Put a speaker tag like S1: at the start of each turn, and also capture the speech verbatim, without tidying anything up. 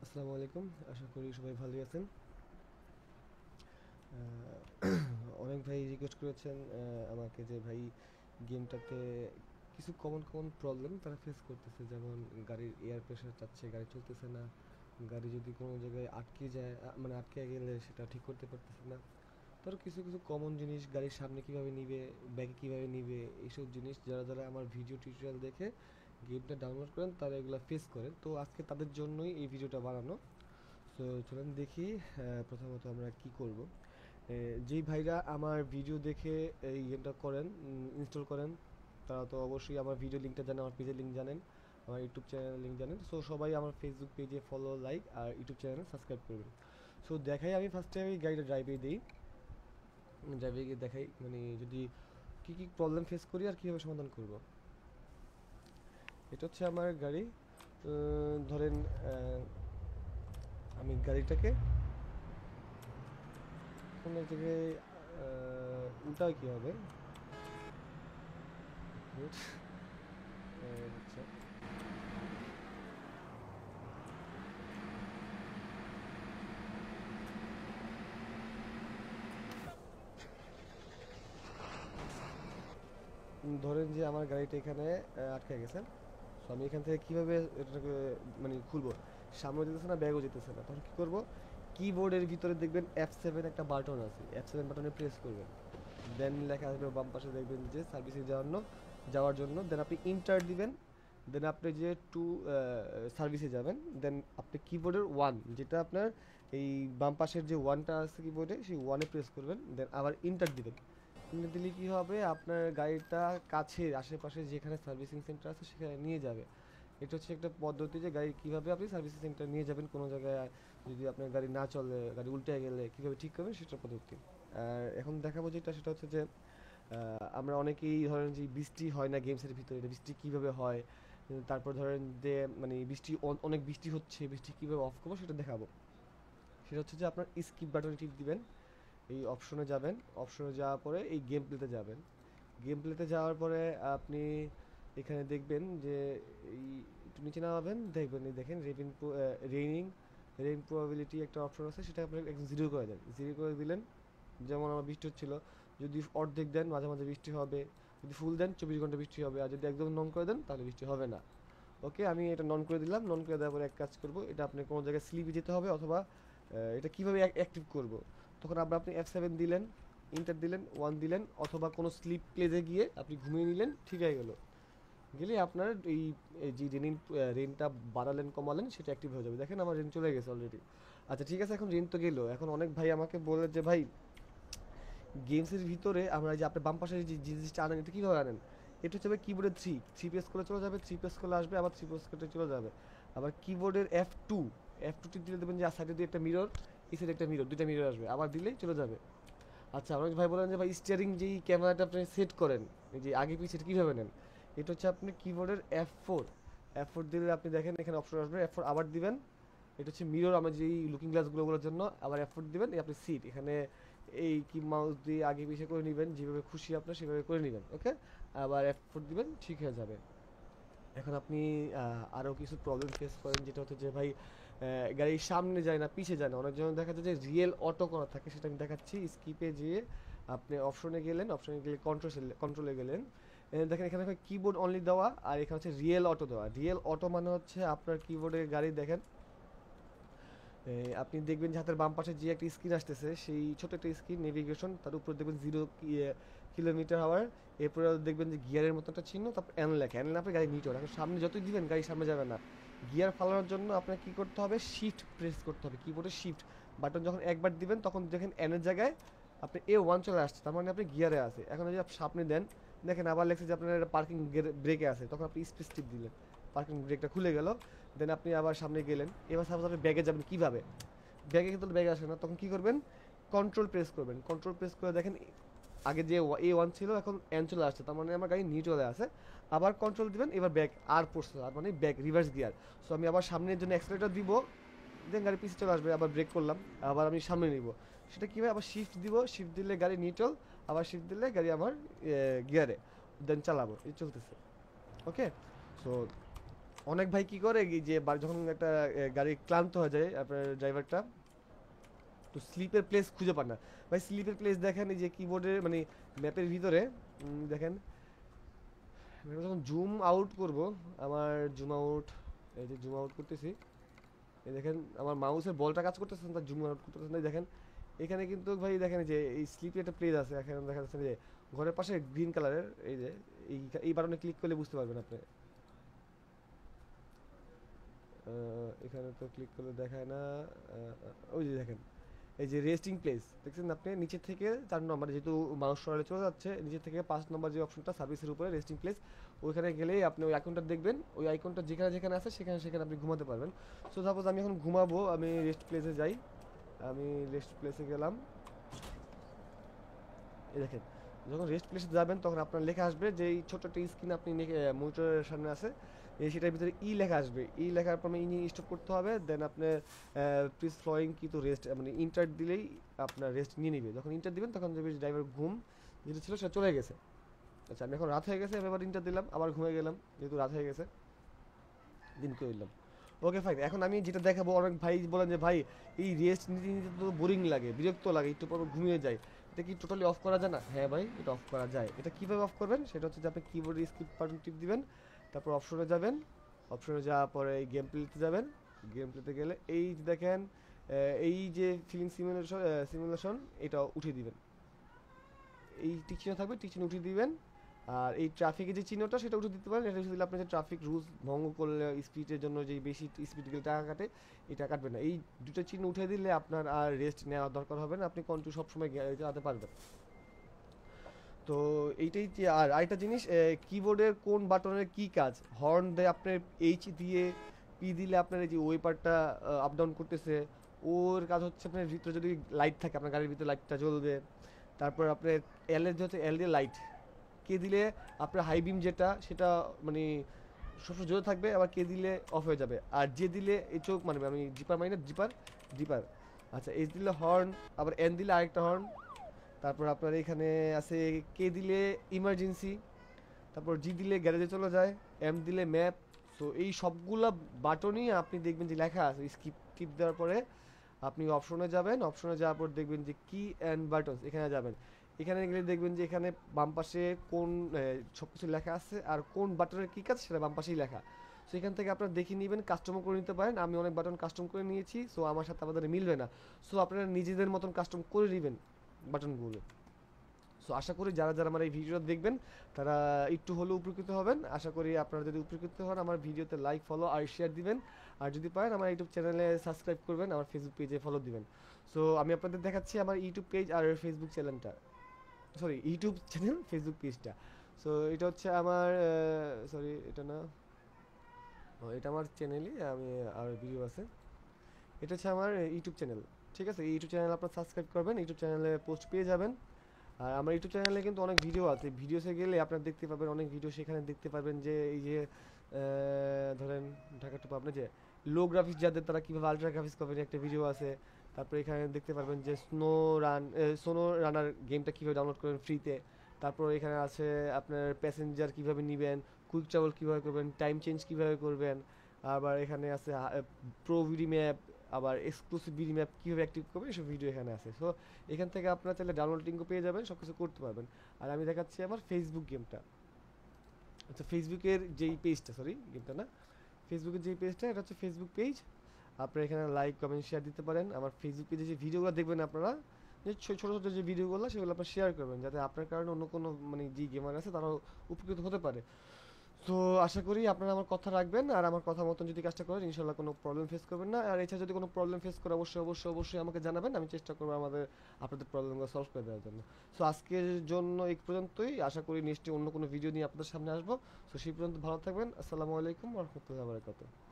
S1: আসসালামু আলাইকুম। আশা করি সবাই ভালোই আছেন। অনেক ভাই রিকোয়েস্ট করেছেন আমাকে যে ভাই গেমটাতে কিছু কমন কমন প্রবলেম তারা ফেস করতেছে, যেমন গাড়ির এয়ার প্রেশার চাচ্ছে, গাড়ি চলতেছে না, গাড়ি যদি কোনো জায়গায় আটকে যায়, মানে আটকে গেলে সেটা ঠিক করতে পারতেছে না। ধরো কিছু কিছু কমন জিনিস, গাড়ির সামনে কীভাবে নিবে, ব্যাকে কীভাবে নিবে, এইসব জিনিস যারা যারা আমার ভিডিও টিউটোরিয়াল দেখে গেমটা ডাউনলোড করেন তারা এগুলো ফেস করেন। তো আজকে তাদের জন্যই এই ভিডিওটা বানানো। তো চলেন দেখি প্রথমত আমরা কি করব। যেই ভাইরা আমার ভিডিও দেখে এই গেমটা করেন, ইনস্টল করেন, তারা তো অবশ্যই আমার ভিডিও লিঙ্কটা জানেন, আমার পেজের লিঙ্ক জানেন, আমার ইউটিউব চ্যানেলের লিঙ্ক জানেন। সো সবাই আমার ফেসবুক পেজে ফলো, লাইক আর ইউটিউব চ্যানেলে সাবস্ক্রাইব করবেন। সো দেখাই, আমি ফার্স্টে আমি গাড়িটা ড্রাইভে দিই, ড্রাইভে গিয়ে দেখাই মানে যদি কী কী প্রবলেম ফেস করি আর কীভাবে সমাধান করব। এটা হচ্ছে আমার গাড়ি। ধরেন আমি গাড়িটাকে কোনো এক জায়গায় উল্টায় কী হবে। আচ্ছা, ধরেন যে আমার গাড়িটা এখানে আটকে গেছে। সো আমি এখান থেকে কীভাবে এটাকে মানে খুলবো, সামনে যেতেছে না, ব্যাগও যেতেছে না, তখন কী করবো, কিবোর্ডের ভিতরে দেখবেন এফ সেভেন একটা বাটন আছে, এফ সেভেন বাটনে প্রেস করবেন, দেন লেখা আসবে বাম পাশে দেখবেন যে সার্ভিসে যাওয়ার জন্য যাওয়ার জন্য দেন আপনি ইন্টার দিবেন। দেন আপনি যে টু সার্ভিসে যাবেন, দেন আপনি কিবোর্ডের ওয়ান, যেটা আপনার এই বাম পাশের যে ওয়ানটা আছে কিবোর্ডে, সেই ওয়ানে প্রেস করবেন, দেন আবার ইন্টার দিবেন। ইন্টার দিলে কী হবে, আপনার গাড়িটা কাছে আশেপাশে যেখানে সার্ভিসিং সেন্টার আছে সেখানে নিয়ে যাবে। এটা হচ্ছে একটা পদ্ধতি যে গাড়ি কীভাবে আপনি সার্ভিসিং সেন্টার নিয়ে যাবেন, কোনো জায়গায় যদি আপনার গাড়ি না চলে, গাড়ি উল্টে গেলে কীভাবে ঠিক করবেন সেটার পদ্ধতি। আর এখন দেখাবো যেটা, সেটা হচ্ছে যে আমরা অনেকেই ধরেন যে বৃষ্টি হয় না গেমসের ভিতরে, এটা বৃষ্টি কীভাবে হয়, তারপর ধরেন যে মানে বৃষ্টি অনেক বৃষ্টি হচ্ছে, বৃষ্টি কীভাবে অফ করবো সেটা দেখাবো। সেটা হচ্ছে যে আপনার স্কিপ বাটনে টিপ দিবেন, এই অপশনে যাবেন, অপশনে যাওয়ার পরে এই গেম প্লেতে যাবেন। গেম প্লেতে যাওয়ার পরে আপনি এখানে দেখবেন যে এই একটু নিচে নামাবেন, দেখবেন এই দেখেন রেইন রেইনিং রেইন প্রবাবিলিটি একটা অপশন আছে, সেটা আপনি একদম জিরো করে দেন। জিরো করে দিলেন, যেমন আমার বৃষ্টি হচ্ছিল, যদি অর্ধেক দেন মাঝে মাঝে বৃষ্টি হবে, যদি ফুল দেন চব্বিশ ঘন্টা বৃষ্টি হবে, আর যদি একদম নন করে দেন তাহলে বৃষ্টি হবে না। ওকে, আমি এটা নন করে দিলাম। নন করে দেওয়ার পরে এক কাজ করব, এটা আপনি কোনো জায়গায় স্লিপে যেতে হবে, অথবা এটা কীভাবে অ্যাক্টিভ করব, তখন আবার আপনি এফ সেভেন দিলেন, ইন্টার দিলেন, ওয়ান দিলেন, অথবা কোনো স্লিপ প্লেসে গিয়ে আপনি ঘুমিয়ে নিলেন, ঠিক হয়ে গেল। গেলে আপনার এই যে রেন রেনটা বাড়ালেন কমালেন সেটা অ্যাক্টিভ হয়ে যাবে। দেখেন আমার রেন চলে গেছে অলরেডি। আচ্ছা ঠিক আছে, এখন রেন তো গেলো। এখন অনেক ভাই আমাকে বলে যে ভাই গেমসের ভিতরে আমরা যে আপনি বাম পাশে যে জিনিসটা আনেন এটা কীভাবে আনেন, এটা হচ্ছে কিবোর্ডের থ্রি থ্রি প্রেস করে চলে যাবে, থ্রি প্রেস করলে আসবে, আবার থ্রি প্রেস করতে চলে যাবে। আবার কিবোর্ডের এফ টু এফ টু টিপ দিলে দেবেন যে সাইডে দিয়ে একটা মিরর, এই সাইডে একটা মিরর, দুইটা মিরর আসবে, আবার দিলেই চলে যাবে। আচ্ছা, অনেক ভাই বলেন যে ভাই স্টিয়ারিং যেই ক্যামেরাটা আপনি সেট করেন, এই যে আগে পিছিয়ে কীভাবে নেন, এটা হচ্ছে আপনি কিবোর্ডের এফ ফোর এফ ফোর দিলে আপনি দেখেন এখানে অপশন আসবে, এফ ফোর আবার দিবেন, এটা হচ্ছে মিরর, আমার যেই লুকিং গ্লাসগুলোর জন্য, আবার এফ ফোর দিবেন, এই আপনি সিট এখানে এই কি মাউস দিয়ে আগে পিছিয়ে করে নেবেন, যেভাবে খুশি আপনার সেভাবে করে নেবেন। ওকে, আবার এফ ফোর দিবেন, ঠিক হয়ে যাবে। এখন আপনি আরও কিছু প্রবলেম ফেস করেন, যেটা হচ্ছে যে ভাই গাড়ির সামনে যায় না, পিছিয়ে যায় না, অনেক সময় দেখা যায় যে রিয়েল অটো করা থাকে, সেটা আমি দেখাচ্ছি। স্কিপে যেয়ে আপনি অপশনে গেলেন, অপশনে গেলে কন্ট্রোল কন্ট্রোলে গেলেন, দেখেন এখানে কিবোর্ড অনলি দেওয়া, আর এখানে হচ্ছে রিয়েল অটো দেওয়া। রিয়েল অটো মানে হচ্ছে আপনার কিবোর্ডের গাড়ি দেখেন, আপনি দেখবেন যে হাতের বাম পাশে যে একটা স্ক্রিন আসতেছে, সেই ছোট একটা স্ক্রিন নেভিগেশন, তার উপর দেখবেন জিরো কিলোমিটার আওয়ার, এরপরে দেখবেন যে গিয়ারের মতো একটা চিহ্ন, তারপর অ্যান লেখা, অ্যান লেখা গাড়ি নিচে। এখন সামনে যতই দিবেন গাড়ি সামনে যাবে না। গিয়ার ফালানোর জন্য আপনাকে কী করতে হবে, শিফট প্রেস করতে হবে, কিবোর্ডে শিফট বাটন যখন একবার দিবেন তখন দেখেন অ্যানের জায়গায় আপনি এ ওয়ান চলে আসছে, তার মানে আপনি গিয়ারে আছে। এখন যদি আপনি সামনে দেন, দেখেন আবার লেখছে যে আপনার পার্কিং ব্রেকে আছে, তখন আপনি স্পেস টিপ দিলেন, পার্কিং ব্রেকটা খুলে গেল। দেন আপনি আবার সামনে গেলেন, এবার সাপোজ আপনি ব্যাগে যাবেন, কীভাবে ব্যাগে কিন্তু ব্যাগে আসে না, তখন কী করবেন, কন্ট্রোল প্রেস করবেন। কন্ট্রোল প্রেস করে দেখেন আগে যে এ ওয়ান ছিল এখন এন চলে আসছে, তার মানে আমার গাড়ি নিয়ে চলে আসে। আবার কন্ট্রোল দিবেন, এবার ব্যাক আর পড়ছে, আর মানে ব্যাক রিভার্স গিয়ার। সো আমি আবার সামনের জন্য অ্যাক্সিলেটার দিব, দেন গাড়ি পিছিয়ে চলে আসবে, আবার ব্রেক করলাম, আবার আমি সামনে নিব। সেটা কীভাবে, আবার শিফট দিব, শিফট দিলে গাড়ি নিউট্রাল, আবার শিফট দিলে গাড়ি আমার গিয়ারে, দেন চালাবো, এই চলতেছে। ওকে, সো অনেক ভাই কি করে এই যে বা- যখন একটা এ, গাড়ি ক্লান্ত হয়ে যায় আপনার ড্রাইভারটা, তো স্লিপের প্লেস খুঁজে পান না। ভাই স্লিপের প্লেস দেখেন এই যে কিবোর্ডের মানে ম্যাপের ভিতরে, উম, দেখেন আমি যখন জুম আউট করব, আমার জুম আউট, এই যে জুম আউট করতেছি, এই দেখেন আমার মাউসের বলটা কাজ করতেছে না, তার জুম আউট করতেছে না, এই দেখেন এখানে কিন্তু ভাই দেখেন এই যে এই স্লিপে একটা প্লেস আছে এখানে দেখা যাচ্ছে যে ঘরের পাশে গ্রিন কালারের এই যে এই এই বাটনে ক্লিক করলে বুঝতে পারবেন আপনি। আহ, এখানে তো ক্লিক করলে দেখায় না। আহ, ওই যে দেখেন এই যে রেস্টিং প্লেস দেখছেন আপনি নিচে থেকে চার নম্বর, যেহেতু মাউস সরালে চলে যাচ্ছে নিচে থেকে পাঁচ নম্বর যে অপশনটা সার্ভিসের উপরে রেস্টিং প্লেস, ওইখানে গেলেই আপনি ওই আইকনটা দেখবেন, ওই আইকনটা যেখানে যেখানে আছে সেখানে সেখানে আপনি ঘুমাতে পারবেন। সো সাপোজ আমি এখন ঘুমাবো, আমি রেস্ট প্লেসে যাই, আমি রেস্ট প্লেসে গেলাম, এই দেখেন যখন রেস্ট প্লেসে যাবেন তখন আপনার লেখা আসবে যে এই ছোট্ট একটা স্ক্রিন আপনি মনিটরের সামনে আছে, এই সেটার ভিতরে ই লেখা আসবে, ই লেখার পর ই নিয়ে স্টপ করতে হবে, দেন আপনার প্লিজ ফ্লোয়িং কি তো রেস্ট মানে ইন্টার দিলেই আপনার রেস্ট নিয়ে নিবে, যখন ইন্টার দিবেন তখন দেখবে ড্রাইভার ঘুম যেটা ছিল সেটা চলে গেছে। আচ্ছা আমি এখন রাত হয়ে গেছে, আমি আবার ইন্টার দিলাম, আবার ঘুমিয়ে গেলাম যেহেতু রাত হয়ে গেছে, দিন করে দিলাম। ওকে ফাইন, এখন আমি যেটা দেখাবো, অনেক ভাই বলেন যে ভাই এই রেস্ট নিতে নিতে তো বোরিং লাগে, বিরক্ত লাগে, একটু পর পর ঘুমিয়ে যায়, এটা কি টোটালি অফ করা যায় না? হ্যাঁ ভাই এটা অফ করা যায়। এটা কীভাবে অফ করবেন সেটা হচ্ছে যে আপনি কিবোর্ডে স্কিপ বাটন টিপ দিবেন, তারপর অপশনে যাবেন, অপশনে যাওয়ার পরে এই গেম প্লেতে যাবেন, গেম প্লেতে গেলে এই যে দেখেন আহ, এই যে ফিলিং সিমুলেশন সিমুলেশন এটা উঠিয়ে দিবেন, এই টিক চিহ্ন থাকবে টিক চিহ্ন উঠিয়ে দিবেন। আর এই ট্রাফিকের যে চিহ্নটা সেটা উঠে দিতে পারেন, এটা উঠে দিলে আপনার যে ট্রাফিক রুলস ভঙ্গ করলে স্পিডের জন্য যে বেশি স্পিড গেলে টাকা কাটে, এটা কাটবে না। এই দুটো চিহ্ন উঠে দিলে আপনার আর রেস্ট নেওয়ার দরকার হবে না, আপনি কন্টিনিউ সবসময় চালাতে পারবেন। তো এইটাই যে, আর আরেকটা জিনিস, কিবোর্ডের কোন বাটনের কি কাজ, হর্ন দেয় আপনার এইচ দিয়ে, পি দিলে আপনার এই যে ওয়েপারটা আপ ডাউন করতেছে, ওর কাজ হচ্ছে আপনার ভিতরে যদি লাইট থাকে আপনার গাড়ির ভিতরে লাইটটা জ্বলবে। তারপর আপনার এল এর হচ্ছে এল দিয়ে লাইট, কে দিলে আপনার হাই বিম যেটা সেটা মানে সবসময় জ্বলে থাকবে, আবার কে দিলে অফ হয়ে যাবে, আর যে দিলে এই চোখ মারবে, আমি জিপার মারি না, জিপার জিপার। আচ্ছা এইচ দিলে হর্ন, আবার এন দিলে আরেকটা হর্ন। তারপর আপনার এখানে আছে কে দিলে ইমার্জেন্সি, তারপর জি দিলে গ্যারেজে চলে যায়, এম দিলে ম্যাপ। সো এই সবগুলা বাটনই আপনি দেখবেন যে লেখা আছে, স্কিপ টিপ দেওয়ার পরে আপনি অপশনে যাবেন, অপশনে যাওয়ার পর দেখবেন যে কি অ্যান্ড বাটনস, এখানে যাবেন, এখানে গেলে দেখবেন যে এখানে বাম পাশে কোন সব কিছু লেখা আছে আর কোন বাটনের কী কাজ সেটা বাম পাশেই লেখা। সো এখান থেকে আপনারা দেখে নেবেন, কাস্টমও করে নিতে পারেন, আমি অনেক বাটন কাস্টম করে নিয়েছি, সো আমার সাথে আমাদের মিলবে না, সো আপনারা নিজেদের মতন কাস্টম করে নেবেন বাটনগুলো। সো আশা করি যারা যারা আমার এই ভিডিওটা দেখবেন তারা একটু হলেও উপকৃত হবেন, আশা করি আপনারা যদি উপকৃত হন আমার ভিডিওতে লাইক ফলো আর শেয়ার দিবেন, আর যদি পারেন আমার ইউটিউব চ্যানেলে সাবস্ক্রাইব করবেন, আমার ফেসবুক পেজে ফলো দিবেন। সো আমি আপনাদের দেখাচ্ছি আমার ইউটিউব পেজ আর ফেসবুক চ্যানেলটা, সরি ইউটিউব চ্যানেল ফেসবুক পেজটা। সো এটা হচ্ছে আমার, সরি এটা না, ও, এটা আমার চ্যানেলই, আমি আর ভিডিও আছে, এটা হচ্ছে আমার ইউটিউব চ্যানেল। ঠিক আছে, ইউটিউব চ্যানেল আপনার সাবস্ক্রাইব করবেন, ইউটিউব চ্যানেলে পোস্ট পেয়ে যাবেন। আর আমার ইউটিউব চ্যানেলে কিন্তু অনেক ভিডিও আছে, ভিডিওসে গেলে আপনারা দেখতে পাবেন অনেক ভিডিও, সেখানে দেখতে পারবেন যে এই যে ধরেন ঢাকা টুপা আপনার যে লো গ্রাফিক্স যাদের তারা কীভাবে আলট্রা গ্রাফিক্স করবেন একটা ভিডিও আছে। তারপরে এখানে দেখতে পারবেন যে স্নো রান স্নো রানার গেমটা কীভাবে ডাউনলোড করবেন ফ্রিতে। তারপর এখানে আছে আপনার প্যাসেঞ্জার কীভাবে নেবেন, কুইক ট্রাভেল কীভাবে করবেন, টাইম চেঞ্জ কীভাবে করবেন। আবার এখানে আছে প্রো ভিডি ম্যাপ, আবার এক্সক্লুসিভ ভিডি ম্যাপ কীভাবে অ্যাক্টিভ করবেন, এসব ভিডিও এখানে আছে। সো এখান থেকে আপনারা চাইলে ডাউনলোড লিঙ্কও পেয়ে যাবেন, সব কিছু করতে পারবেন। আর আমি দেখাচ্ছি আমার ফেসবুক গেমটা, আচ্ছা ফেসবুকের যেই পেজটা, সরি গেমটা না, ফেসবুকের যেই পেজটা এটা হচ্ছে ফেসবুক পেজ। আপনারা এখানে লাইক কমেন্ট শেয়ার দিতে পারেন, আমার ফেসবুক পেজে যে ভিডিওগুলো দেখবেন আপনারা, যে ছোটো ছোটো যে ভিডিওগুলো সেগুলো আপনারা শেয়ার করবেন, যাতে আপনার কারণে অন্য কোনো মানে যে গেমার আছে তারাও উপকৃত হতে পারে। তো আশা করি আপনারা আমার কথা রাখবেন, আর আমার কথা মতন যদি কাজটা করেন ইনশাল্লাহ কোনো প্রবলেম ফেস করবেন না। আর এছাড়া যদি কোনো প্রবলেম ফেস করে অবশ্যই অবশ্যই অবশ্যই আমাকে জানাবেন, আমি চেষ্টা করবো আমাদের আপনাদের প্রবলেমগুলো সলভ করে দেওয়ার জন্য। সো আজকের জন্য এই পর্যন্তই, আশা করি নেক্সটে অন্য কোনো ভিডিও নিয়ে আপনাদের সামনে আসবো। সো সেই পর্যন্ত ভালো থাকবেন, আসসালামু আলাইকুম ওয়া রাহমাতুল্লাহি ওয়া বারাকাতুহু।